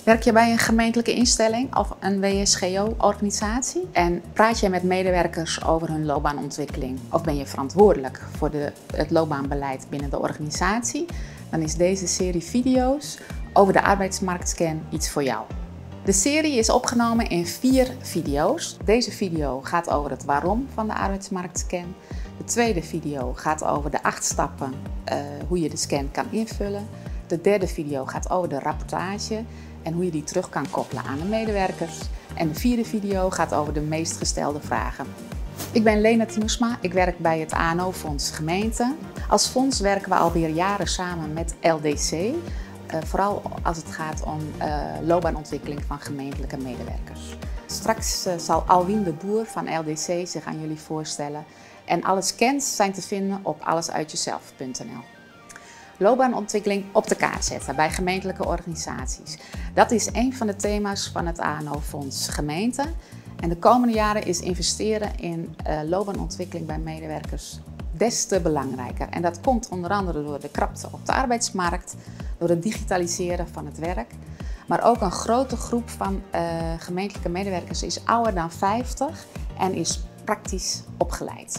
Werk je bij een gemeentelijke instelling of een WSGO-organisatie? En praat je met medewerkers over hun loopbaanontwikkeling? Of ben je verantwoordelijk voor het loopbaanbeleid binnen de organisatie? Dan is deze serie video's over de arbeidsmarktscan iets voor jou. De serie is opgenomen in 4 video's. Deze video gaat over het waarom van de arbeidsmarktscan. De tweede video gaat over de 8 stappen hoe je de scan kan invullen. De derde video gaat over de rapportage en hoe je die terug kan koppelen aan de medewerkers. En de vierde video gaat over de meest gestelde vragen. Ik ben Lena Tinoesma, ik werk bij het ANO-fonds Gemeente. Als fonds werken we alweer jaren samen met LDC. Vooral als het gaat om loopbaanontwikkeling van gemeentelijke medewerkers. Straks zal Alwien de Boer van LDC zich aan jullie voorstellen. En alle scans zijn te vinden op allesuitjezelf.nl. Loopbaanontwikkeling op de kaart zetten bij gemeentelijke organisaties. Dat is een van de thema's van het ANO-fonds Gemeente. En de komende jaren is investeren in loopbaanontwikkeling bij medewerkers des te belangrijker. En dat komt onder andere door de krapte op de arbeidsmarkt, door het digitaliseren van het werk. Maar ook een grote groep van gemeentelijke medewerkers is ouder dan 50 en is praktisch opgeleid.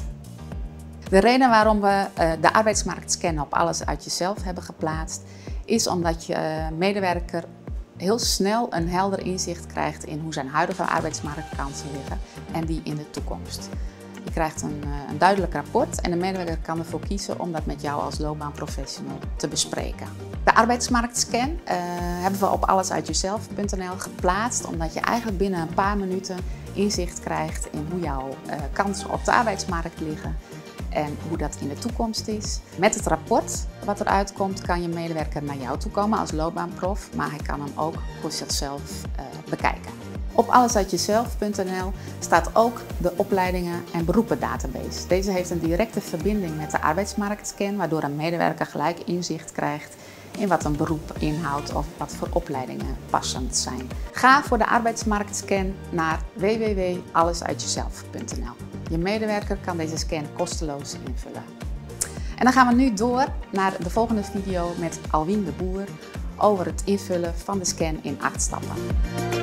De reden waarom we de arbeidsmarktscan op Alles uit Jezelf hebben geplaatst, is omdat je medewerker heel snel een helder inzicht krijgt in hoe zijn huidige arbeidsmarktkansen liggen en die in de toekomst. Je krijgt een duidelijk rapport en de medewerker kan ervoor kiezen om dat met jou als loopbaanprofessional te bespreken. De arbeidsmarktscan hebben we op allesuitjezelf.nl geplaatst, omdat je eigenlijk binnen een paar minuten inzicht krijgt in hoe jouw kansen op de arbeidsmarkt liggen en hoe dat in de toekomst is. Met het rapport wat eruit komt kan je medewerker naar jou toe komen als loopbaanprof, maar hij kan hem ook voor zichzelf bekijken. Op allesuitjezelf.nl staat ook de opleidingen en beroependatabase. Deze heeft een directe verbinding met de arbeidsmarktscan, waardoor een medewerker gelijk inzicht krijgt in wat een beroep inhoudt of wat voor opleidingen passend zijn. Ga voor de arbeidsmarktscan naar www.allesuitjezelf.nl. Je medewerker kan deze scan kosteloos invullen. En dan gaan we nu door naar de volgende video met Alwien de Boer over het invullen van de scan in 8 stappen.